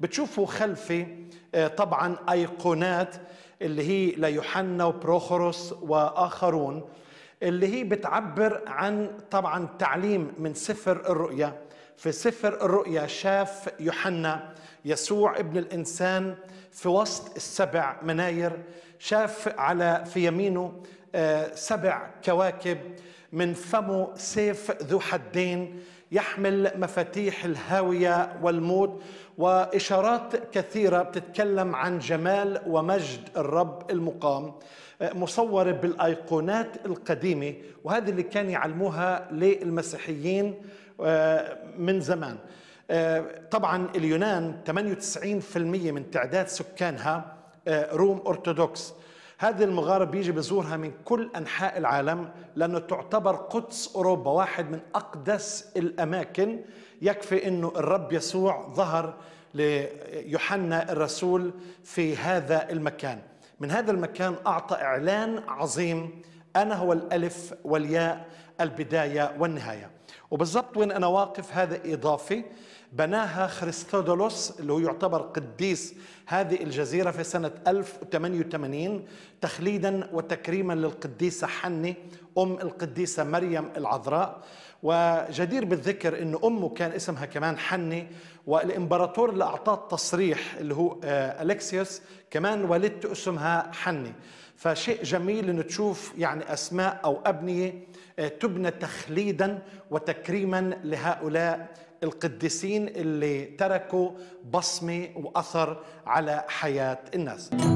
بتشوفوا خلفي طبعا أيقونات اللي هي ليوحنا وبروخوروس وآخرون، اللي هي بتعبر عن طبعا تعليم من سفر الرؤيا. في سفر الرؤيا شاف يوحنا يسوع ابن الإنسان في وسط السبع مناير، شاف في يمينه 7 كواكب، من فمه سيف ذو حدين يحمل مفاتيح الهاوية والموت، وإشارات كثيرة بتتكلم عن جمال ومجد الرب المقام، مصورة بالأيقونات القديمة، وهذه اللي كان يعلموها للمسيحيين من زمان. طبعا اليونان 98% من تعداد سكانها روم أرثوذكس. هذه المغارة بيجي بزورها من كل أنحاء العالم، لأنه تعتبر قدس أوروبا واحد من أقدس الأماكن. يكفي أنه الرب يسوع ظهر ليوحنا الرسول في هذا المكان. من هذا المكان أعطى إعلان عظيم: أنا هو الألف والياء، البداية والنهاية. وبالضبط وين أنا واقف هذا إضافي، بناها خريستودولوس اللي هو يعتبر قديس هذه الجزيرة في سنة 1088 تخليدا وتكريما للقديسة حنة أم القديسة مريم العذراء. وجدير بالذكر أن أمه كان اسمها كمان حنة، والإمبراطور اللي أعطاه التصريح اللي هو أليكسيوس كمان والدته اسمها حنة. فشيء جميل أن تشوف يعني أسماء أو أبنية تبنى تخليدا وتكريما لهؤلاء القديسين اللي تركوا بصمة وأثر على حياة الناس.